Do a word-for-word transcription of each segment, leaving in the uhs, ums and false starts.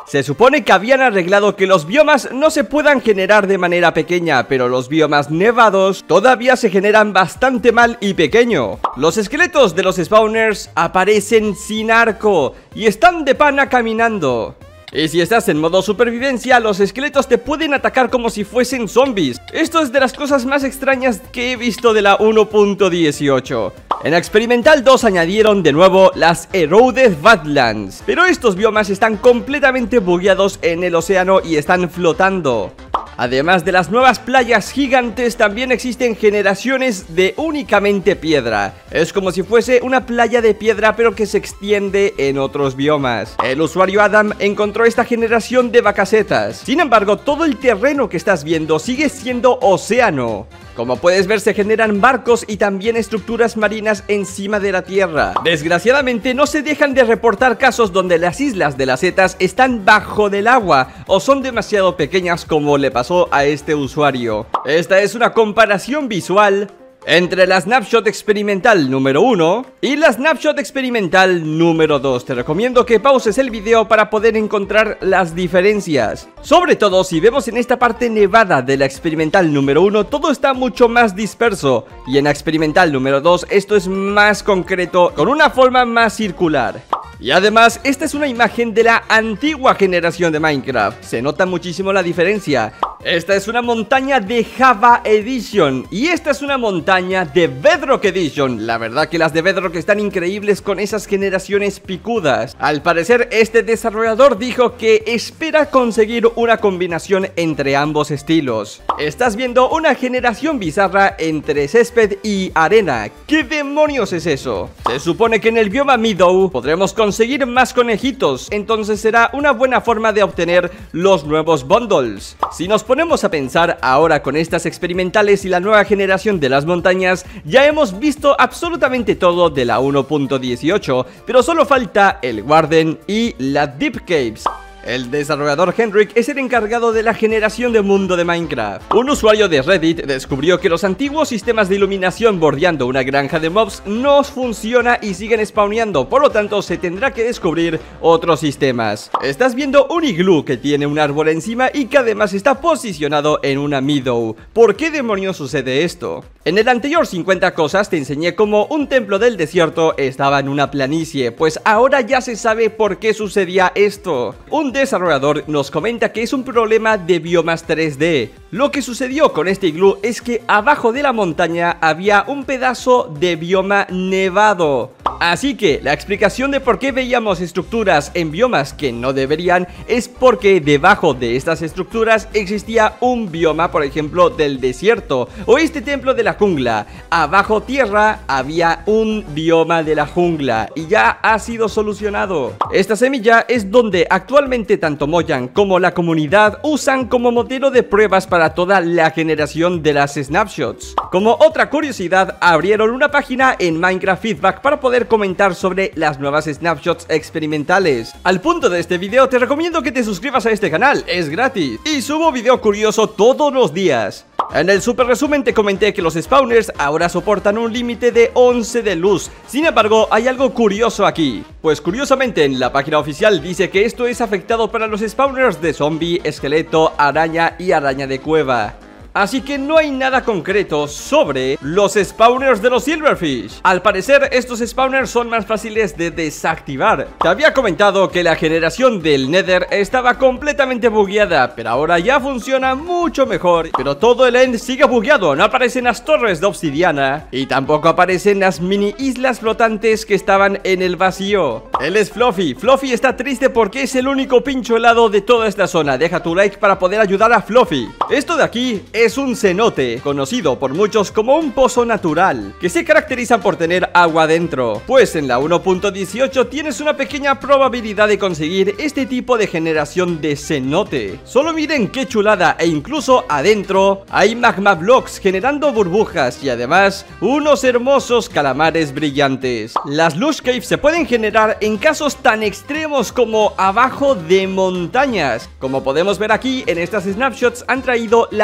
Se supone que habían arreglado que los biomas no se puedan generar de manera pequeña, pero los biomas nevados todavía se generan bastante mal y pequeño. Los esqueletos de los spawners aparecen sin arco y están de pana caminando. Y si estás en modo supervivencia, los esqueletos te pueden atacar como si fuesen zombies. Esto es de las cosas más extrañas que he visto de la uno punto dieciocho. En Experimental dos añadieron de nuevo las Eroded Badlands, pero estos biomas están completamente bugueados en el océano y están flotando. Además de las nuevas playas gigantes, también existen generaciones de únicamente piedra. Es como si fuese una playa de piedra pero que se extiende en otros biomas. El usuario Adam encontró esta generación de vacacetas. Sin embargo, todo el terreno que estás viendo sigue siendo océano. Como puedes ver, se generan barcos y también estructuras marinas encima de la tierra. Desgraciadamente no se dejan de reportar casos donde las islas de las setas están bajo del agua o son demasiado pequeñas, como le pasó a este usuario. Esta es una comparación visual entre la Snapshot Experimental número uno y la Snapshot Experimental número dos. Te recomiendo que pauses el video para poder encontrar las diferencias. Sobre todo si vemos en esta parte nevada de la Experimental número uno, todo está mucho más disperso, y en la Experimental número dos esto es más concreto, con una forma más circular. Y además, esta es una imagen de la antigua generación de Minecraft. Se nota muchísimo la diferencia. Esta es una montaña de Java Edition y esta es una montaña de Bedrock Edition. La verdad que las de Bedrock están increíbles con esas generaciones picudas. Al parecer, este desarrollador dijo que espera conseguir una combinación entre ambos estilos. Estás viendo una generación bizarra entre césped y arena. ¿Qué demonios es eso? Se supone que en el bioma Meadow podremos conseguir conseguir más conejitos, entonces será una buena forma de obtener los nuevos bundles. Si nos ponemos a pensar ahora con estas experimentales y la nueva generación de las montañas, ya hemos visto absolutamente todo de la uno punto dieciocho, pero solo falta el Warden y la Deep Caves. El desarrollador Henrik es el encargado de la generación de mundo de Minecraft. Un usuario de Reddit descubrió que los antiguos sistemas de iluminación bordeando una granja de mobs no funciona y siguen spawneando, por lo tanto se tendrá que descubrir otros sistemas. Estás viendo un iglú que tiene un árbol encima y que además está posicionado en una meadow. ¿Por qué demonios sucede esto? En el anterior cincuenta cosas te enseñé cómo un templo del desierto estaba en una planicie, pues ahora ya se sabe por qué sucedía esto. Un desarrollador nos comenta que es un problema de biomas tres D. Lo que sucedió con este iglú es que abajo de la montaña había un pedazo de bioma nevado. Así que la explicación de por qué veíamos estructuras en biomas que no deberían es porque debajo de estas estructuras existía un bioma, por ejemplo, del desierto o este templo de la jungla. Abajo tierra había un bioma de la jungla y ya ha sido solucionado. Esta semilla es donde actualmente tanto Mojang como la comunidad usan como modelo de pruebas para toda la generación de las snapshots. Como otra curiosidad, abrieron una página en Minecraft Feedback para poder comentar sobre las nuevas snapshots experimentales. Al punto de este video te recomiendo que te suscribas a este canal, es gratis y subo video curioso todos los días. En el super resumen te comenté que los spawners ahora soportan un límite de once de luz. Sin embargo, hay algo curioso aquí, pues curiosamente en la página oficial dice que esto es afectado para los spawners de zombie, esqueleto, araña y araña de cueva. Así que no hay nada concreto sobre los spawners de los silverfish. Al parecer estos spawners son más fáciles de desactivar. Te había comentado que la generación del Nether estaba completamente bugueada, pero ahora ya funciona mucho mejor. Pero todo el end sigue bugueado, no aparecen las torres de obsidiana y tampoco aparecen las mini islas flotantes que estaban en el vacío. Él es Fluffy. Fluffy está triste porque es el único pincho helado de toda esta zona. Deja tu like para poder ayudar a Fluffy. Esto de aquí es Es un cenote, conocido por muchos como un pozo natural, que se caracteriza por tener agua dentro. Pues en la uno punto dieciocho tienes una pequeña probabilidad de conseguir este tipo de generación de cenote. Solo miren qué chulada, e incluso adentro hay magma blocks generando burbujas y además unos hermosos calamares brillantes. Las lush caves se pueden generar en casos tan extremos como abajo de montañas. Como podemos ver aquí en estas snapshots han traído la mega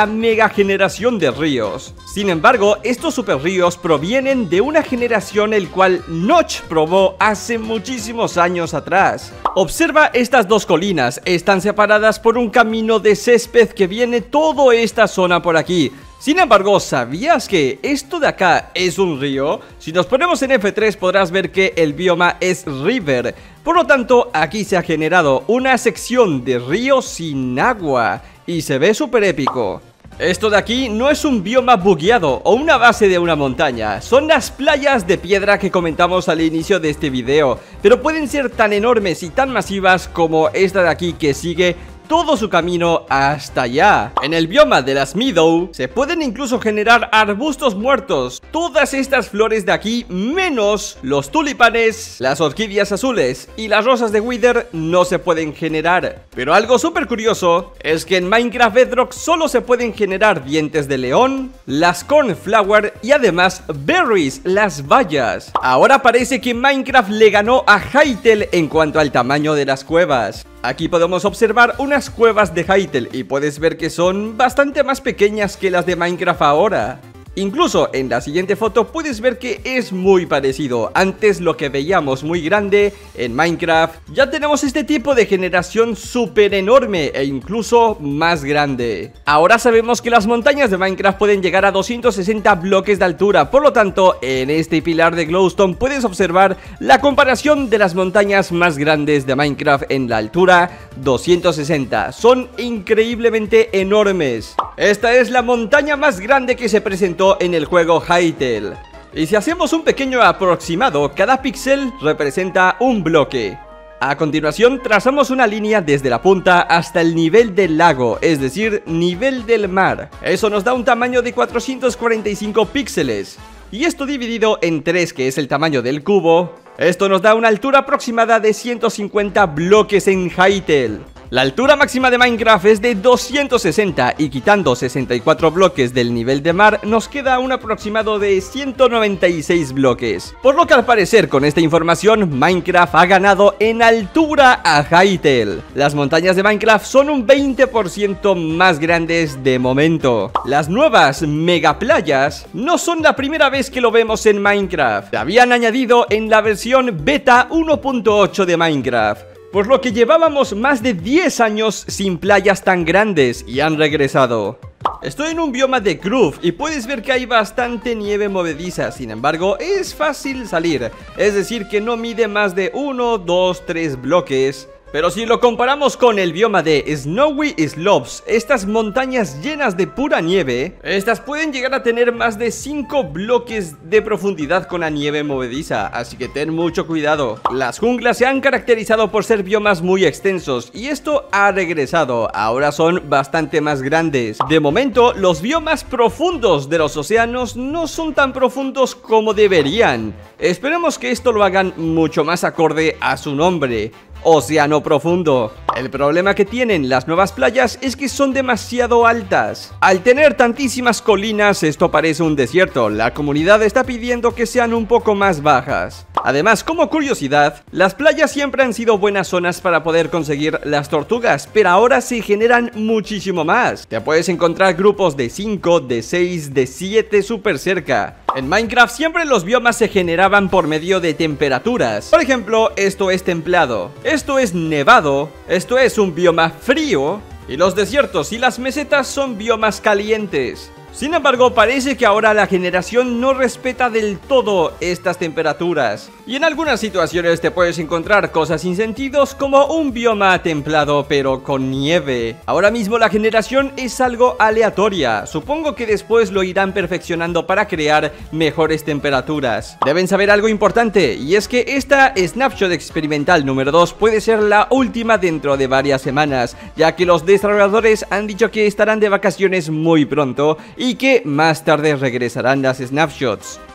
nueva generación de ríos. Sin embargo, estos super ríos provienen de una generación el cual Notch probó hace muchísimos años atrás. Observa estas dos colinas, están separadas por un camino de césped que viene toda esta zona por aquí. Sin embargo, ¿sabías que esto de acá es un río? Si nos ponemos en F tres podrás ver que el bioma es River. Por lo tanto, aquí se ha generado una sección de río sin agua y se ve súper épico. Esto de aquí no es un bioma bugueado o una base de una montaña, son las playas de piedra que comentamos al inicio de este video, pero pueden ser tan enormes y tan masivas como esta de aquí que sigue todo su camino hasta allá. En el bioma de las Meadow se pueden incluso generar arbustos muertos. Todas estas flores de aquí, menos los tulipanes, las orquídeas azules y las rosas de Wither, no se pueden generar. Pero algo súper curioso es que en Minecraft Bedrock solo se pueden generar dientes de león, las cornflower y además berries, las bayas. Ahora parece que Minecraft le ganó a Hytale en cuanto al tamaño de las cuevas. Aquí podemos observar unas cuevas de Hytale y puedes ver que son bastante más pequeñas que las de Minecraft ahora. Incluso en la siguiente foto puedes ver que es muy parecido. Antes lo que veíamos muy grande en Minecraft, ya tenemos este tipo de generación súper enorme e incluso más grande. Ahora sabemos que las montañas de Minecraft pueden llegar a doscientos sesenta bloques de altura. Por lo tanto, en este pilar de glowstone puedes observar la comparación de las montañas más grandes de Minecraft en la altura doscientos sesenta. Son increíblemente enormes. Esta es la montaña más grande que se presentó en el juego Hytale. Y si hacemos un pequeño aproximado, cada píxel representa un bloque. A continuación trazamos una línea desde la punta hasta el nivel del lago, es decir, nivel del mar. Eso nos da un tamaño de cuatrocientos cuarenta y cinco píxeles. Y esto dividido en tres, que es el tamaño del cubo, esto nos da una altura aproximada de ciento cincuenta bloques en Hytale. La altura máxima de Minecraft es de doscientos sesenta y quitando sesenta y cuatro bloques del nivel de mar nos queda un aproximado de ciento noventa y seis bloques. Por lo que al parecer con esta información Minecraft ha ganado en altura a Hytale. Las montañas de Minecraft son un veinte por ciento más grandes de momento. Las nuevas megaplayas no son la primera vez que lo vemos en Minecraft. Se habían añadido en la versión beta uno punto ocho de Minecraft, por lo que llevábamos más de diez años sin playas tan grandes y han regresado. Estoy en un bioma de Groove y puedes ver que hay bastante nieve movediza, sin embargo es fácil salir, es decir que no mide más de uno, dos, tres bloques. Pero si lo comparamos con el bioma de Snowy Slopes, estas montañas llenas de pura nieve, estas pueden llegar a tener más de cinco bloques de profundidad con la nieve movediza, así que ten mucho cuidado. Las junglas se han caracterizado por ser biomas muy extensos y esto ha regresado, ahora son bastante más grandes. De momento, los biomas profundos de los océanos no son tan profundos como deberían. Esperemos que esto lo hagan mucho más acorde a su nombre: Océano Profundo. El problema que tienen las nuevas playas es que son demasiado altas. Al tener tantísimas colinas, esto parece un desierto. La comunidad está pidiendo que sean un poco más bajas. Además, como curiosidad, las playas siempre han sido buenas zonas para poder conseguir las tortugas, pero ahora se generan muchísimo más. Te puedes encontrar grupos de cinco, de seis, de siete súper cerca. En Minecraft siempre los biomas se generaban por medio de temperaturas. Por ejemplo, esto es templado, esto es nevado, esto es un bioma frío, y los desiertos y las mesetas son biomas calientes. Sin embargo, parece que ahora la generación no respeta del todo estas temperaturas, y en algunas situaciones te puedes encontrar cosas sin sentidos como un bioma templado pero con nieve. Ahora mismo la generación es algo aleatoria, supongo que después lo irán perfeccionando para crear mejores temperaturas. Deben saber algo importante, y es que esta Snapshot experimental número dos puede ser la última dentro de varias semanas, ya que los desarrolladores han dicho que estarán de vacaciones muy pronto y que más tarde regresarán las snapshots.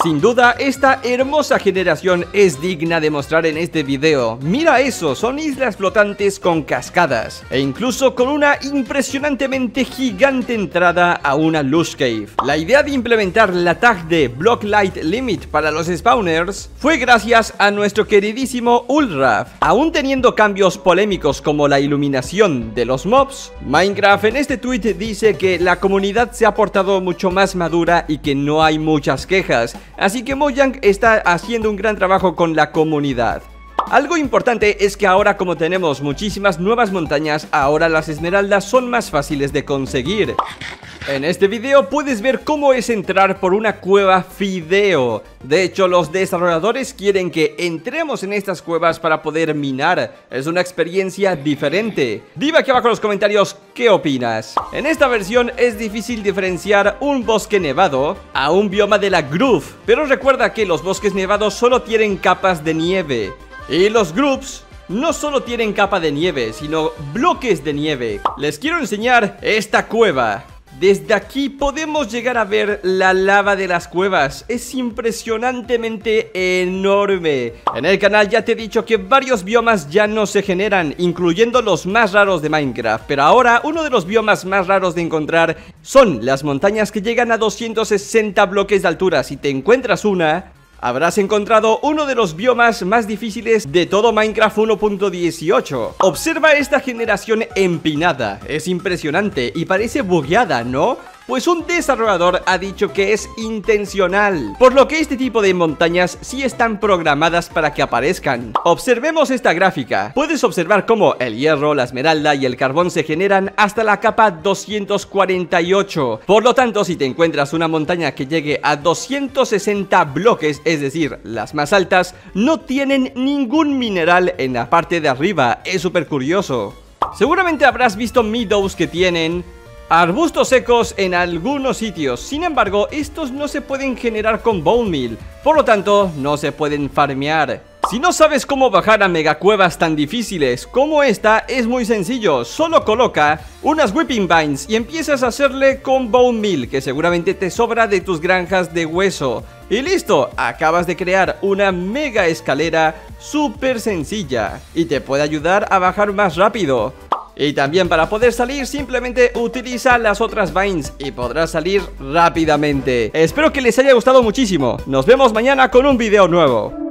Sin duda, esta hermosa generación es digna de mostrar en este video. Mira eso, son islas flotantes con cascadas e incluso con una impresionantemente gigante entrada a una Lush Cave. La idea de implementar la tag de Block Light Limit para los spawners fue gracias a nuestro queridísimo Ulraf. Aún teniendo cambios polémicos como la iluminación de los mobs, Minecraft en este tweet dice que la comunidad se ha portado mucho más madura y que no hay muchas quejas, así que Mojang está haciendo un gran trabajo con la comunidad. Algo importante es que ahora, como tenemos muchísimas nuevas montañas, ahora las esmeraldas son más fáciles de conseguir. En este video puedes ver cómo es entrar por una cueva Fideo. De hecho, los desarrolladores quieren que entremos en estas cuevas para poder minar. Es una experiencia diferente. Dime aquí abajo en los comentarios qué opinas. En esta versión es difícil diferenciar un bosque nevado a un bioma de la Groove, pero recuerda que los bosques nevados solo tienen capas de nieve y los Grooves no solo tienen capa de nieve, sino bloques de nieve. Les quiero enseñar esta cueva. Desde aquí podemos llegar a ver la lava de las cuevas. Es impresionantemente enorme. En el canal ya te he dicho que varios biomas ya no se generan, incluyendo los más raros de Minecraft. Pero ahora uno de los biomas más raros de encontrar son las montañas que llegan a doscientos sesenta bloques de altura. Si te encuentras una, habrás encontrado uno de los biomas más difíciles de todo Minecraft uno punto dieciocho. Observa esta generación empinada, es impresionante y parece bugueada, ¿no? Pues un desarrollador ha dicho que es intencional, por lo que este tipo de montañas sí están programadas para que aparezcan. Observemos esta gráfica. Puedes observar cómo el hierro, la esmeralda y el carbón se generan hasta la capa doscientos cuarenta y ocho. Por lo tanto, si te encuentras una montaña que llegue a doscientos sesenta bloques, es decir, las más altas, no tienen ningún mineral en la parte de arriba. Es súper curioso. Seguramente habrás visto meadows que tienen arbustos secos en algunos sitios. Sin embargo, estos no se pueden generar con bone meal, por lo tanto no se pueden farmear. Si no sabes cómo bajar a megacuevas tan difíciles como esta, es muy sencillo. Solo coloca unas whipping vines y empiezas a hacerle con bone meal, que seguramente te sobra de tus granjas de hueso. Y listo, acabas de crear una mega escalera súper sencilla y te puede ayudar a bajar más rápido. Y también, para poder salir, simplemente utiliza las otras vines y podrás salir rápidamente. Espero que les haya gustado muchísimo. Nos vemos mañana con un video nuevo.